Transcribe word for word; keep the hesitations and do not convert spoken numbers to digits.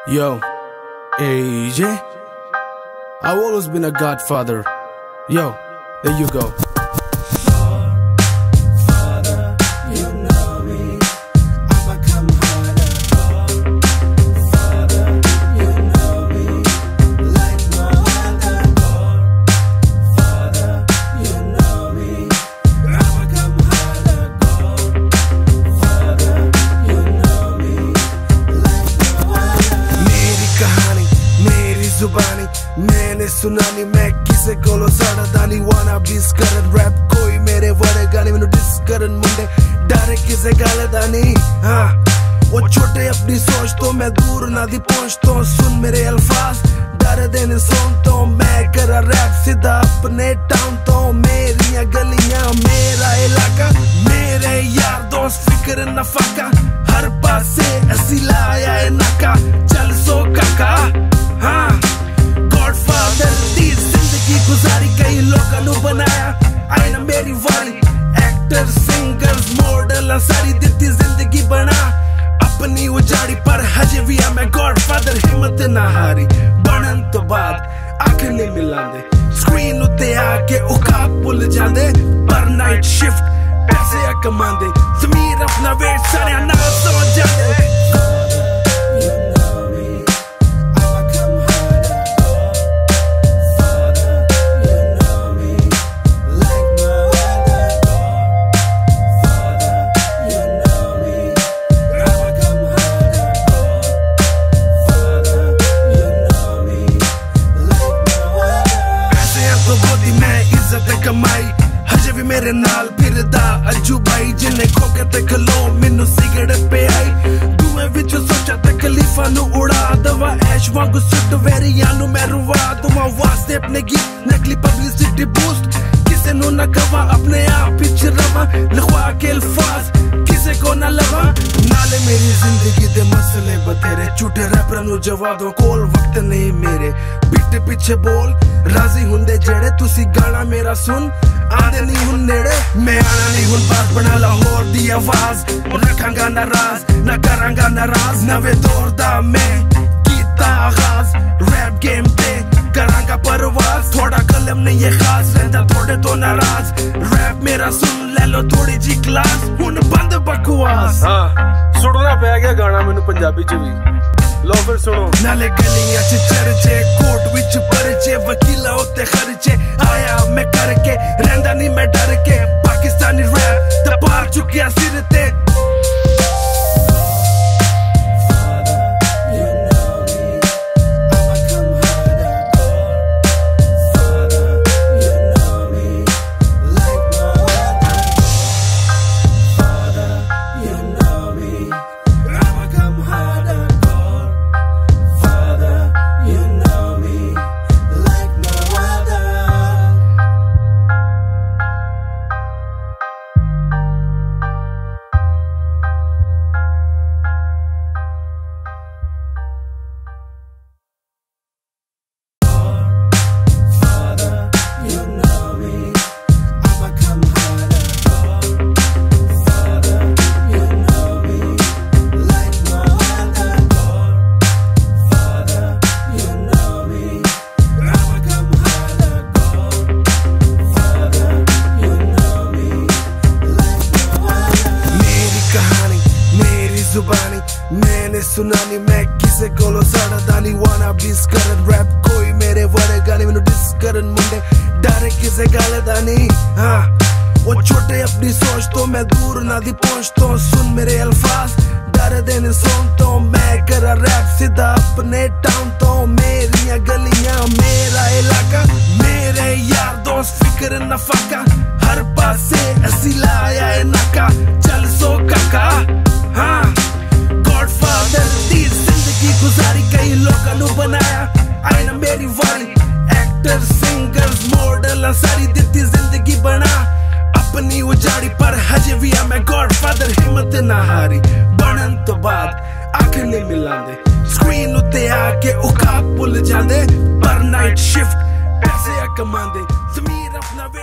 Yo, A J, I've always been a godfather. Yo, there you go. जुबानी मैंने सुनानी मैं किसे कोलो सड़दानी वाना बीस करन रैप कोई मेरे वरे गाने मैंने डिस करन मुंडे डारे किसे गालदानी हाँ वो छोटे अपनी सोच तो मैं दूर ना दी पहुंच तो सुन मेरे अल्फाज डारे देने सुन तो मैं करा रैप सीधा अपने टाउन तो मेरियां गलियां मेरा इलाका मेरे यार दोस्त फिक्र न फाका हर पास से ऐसी लाया है नाका चल सो काका हाँ गॉडफादर दी जिंदगी गुजारी कई लोगों ने बनाया आई ना मेरी वाली एक्टर सिंगर्स मॉडल सारी दिती जिंदगी बना अपनी उजाड़ी पर हजे भी मैं गॉडफादर हिम्मत ना हारी बनन तो बाद आंखें नहीं मिलांदे स्क्रीन उत्ते आके औकात भुल जांदे पर नाइट शिफ्ट पैसे कमांदे ज़मीर अपना वेट सारे ना सो जांदे कमाई हजे भी मेरे नाल फिरदा अज्जू भाई जिन्ने खोके ते खलो मैनू सिगरेट पे आई दुए विच सोचा तकलीफां नू उड़ा दवा ऐश वांगू सुट वेरियां नू मैं रुवा दूं वास्ते अपने गीत नकली पब्लिसिटी बूस्ट किसे नू ना कवा अपने आप विच रवा लिखवा के अल्फाज किसे को ना लवा नाले मेरी जिंदगी दे मसले बतेरे झूठे रैपर नू जवाब दो कोल वक्त नहीं मेरे पीठ पीछे बोल राजी हुंदे जेड़े तुसी गाना मेरा सुन आंदे नहीं हुन नेड़े मैं आना नहीं हुन बात बना लाहौर दी आवाज रखांगा ना राज ना करांगा नाराज नवे दौर दा मैं कीता आगाज रैप गेम ते करांगा परवाज थोड़ा कलम नहीं है खास रहंदा थोड़े तो नाराज रैप मेरा सुन ले लो थोड़ी जी क्लास हुन बंद बकवास हां सुनना पै गया गाना मैनू पंजाबी च भी लो फिर सुनो नाले गलियां च चर्चे कोर्ट विच परचे वकीला उत्ते खर्चे आया मैं करके रहंदा नहीं मैं डर के पाकिस्तानी रैप दबा चुकिया सिर ते जुबानी मैंने सुनानी मैं किसे कोलो सड़दानी वाना बीस करन रैप कोई मेरे वरे गाने मैनू डिस करन मुंडे डारे किसे गालदानी हाँ वो छोटे अपनी सोच तो मैं दूर ना दी पहुंच तो सुन मेरे अल्फाज डारे देने सुन तो मैं करा रैप सीधा अपने टाउन तो मेरियां गलियां मेरा इलाका मेरे यार दोस्त फिक्र न फाका हर पास से ऐसी लाया है नाका चल सो काका हाँ गॉडफादर दी जिंदगी गुजारी कई लोगों ने बनाया आई ना मेरी वाली एक्टर सिंगर्स मॉडल सारी दिती जिंदगी बना अपनी उजाड़ी पर हजे भी मैं गॉडफादर हिम्मत ना हारी बनन तो बाद आंखें नहीं मिलांदे स्क्रीन उत्ते आके औकात भुल जांदे पर नाइट शिफ्ट पैसे कमांदे ज़मीर अपना